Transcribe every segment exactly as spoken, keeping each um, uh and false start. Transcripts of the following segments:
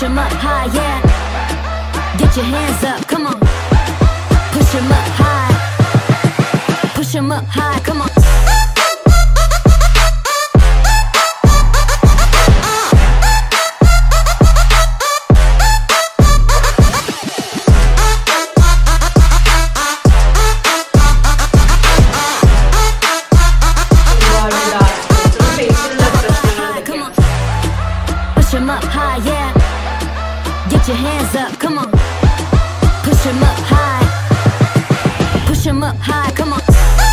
'em up high, yeah. Get your hands up, come on. Push 'em up high. Push 'em up high, come on. Push 'em up high, yeah. Get your hands up, come on. Push 'em up high. Push 'em up high, come on.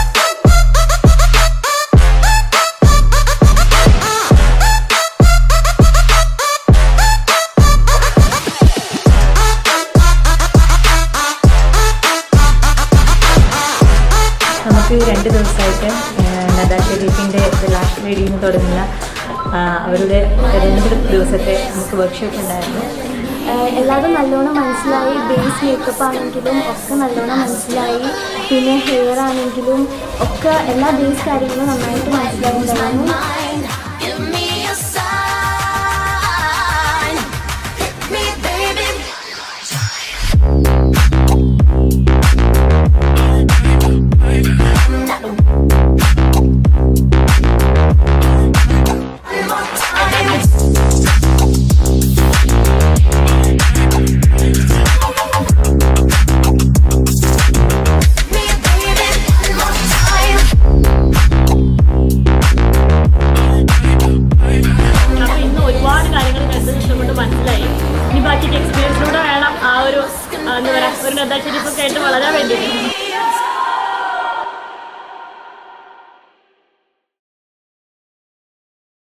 നമുക്ക് രണ്ട് ദിവസമായിട്ട് നദാ ഷെരീഫിൻ്റെ last reading തുടങ്ങുന്ന അവരുടെ രണ്ട് ദിവസത്തെ നമുക്ക് workshop ഉണ്ടായിരുന്നു. എല്ലാവരും നല്ലോണം മനസ്സിലായി. ബേസ് മേക്കപ്പ് ആണെങ്കിലും ഒക്കെ നല്ലോണം മനസ്സിലായി. പിന്നെ ഹെയർ ആണെങ്കിലും ഒക്കെ എല്ലാ ബേസ് കാര്യങ്ങളും നന്നായിട്ട് മനസ്സിലായിട്ടുണ്ടായിരുന്നു.